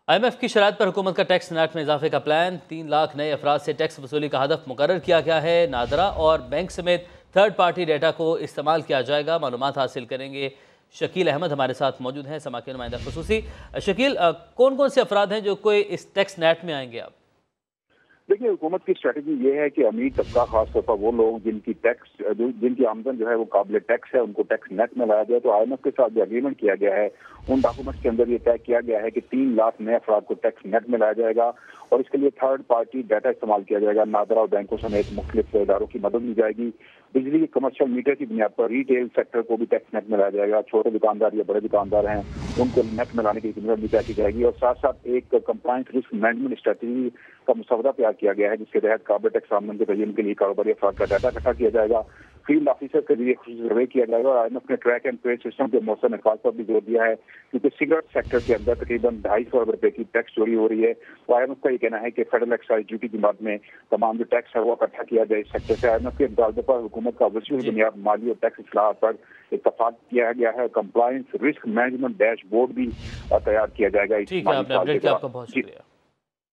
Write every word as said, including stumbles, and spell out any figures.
आई M F की शराइत पर हुकूमत का टैक्स नेट में इजाफे का प्लान। तीन लाख नए अफराद से टैक्स वसूली का हदफ मुकर्रर किया गया है। नादरा और बैंक समेत थर्ड पार्टी डेटा को इस्तेमाल किया जाएगा। मालूमात हासिल करेंगे शकील अहमद हमारे साथ मौजूद हैं, समा के नुमाइंदा खुसूसी। शकील, कौन कौन से अफराद हैं जो कोई इस टैक्स नेट में आएंगे? आप देखिए, हुकूमत की स्ट्रेटजी ये है कि अमीर तबका खासतौर पर वो लोग जिनकी टैक्स जिनकी आमदन जो है वो काबिल टैक्स है, उनको टैक्स नेट में लाया जाए। तो आई एम एफ के साथ जो एग्रीमेंट किया गया है उन डॉक्यूमेंट्स के अंदर ये तय किया गया है कि तीन लाख नए अफराद को टैक्स नेट में लाया जाएगा और इसके लिए थर्ड पार्टी डाटा इस्तेमाल किया जाएगा। नादरा और बैंकों समेत मुख्तलिफ इदारों की मदद ली जाएगी। बिजली के कमर्शियल मीटर की बुनियाद पर रिटेल सेक्टर को भी टैक्स नेट में लाया जाएगा। छोटे दुकानदार या बड़े दुकानदार हैं उनको नेट में लाने की जिम्मेदारी भी तय की जाएगी। और साथ साथ एक कंप्लायंस रिस्क मैनेजमेंट स्ट्रेटजी का मसौदा तैयार किया गया है जिसके तहत काबिल टैक्स आमदन के तयन के लिए कारोबारी अफराद का डाटा इकट्ठा किया जाएगा। फील्ड ऑफिसर के लिए सर्वे किया जाएगा। और आई एम एफ ने ट्रैक एंड ट्रेस सिस्टम के मौसम निकाल पर भी जोर दिया है क्योंकि सिगरेट सेक्टर के अंदर तकरीबन ढाई सौ अरब रुपए की टैक्स चोरी हो रही है। तो आई एम एफ का ये कहना है कि फेडरल एक्साइज ड्यूटी की मद में तमाम जो टैक्स है वो इकट्ठा किया जाए इस सेक्टर से। आई एम एफ के मुतालबे पर हुकूमत का वर्चुअल बुनियाद माली और टैक्स इस्लाहात पर इत्तफाक किया गया है। कंप्लायंस रिस्क मैनेजमेंट डैशबोर्ड भी तैयार किया जाएगा। ठीक है, आपने अपडेट किया, आपका बहुत शुक्रिया।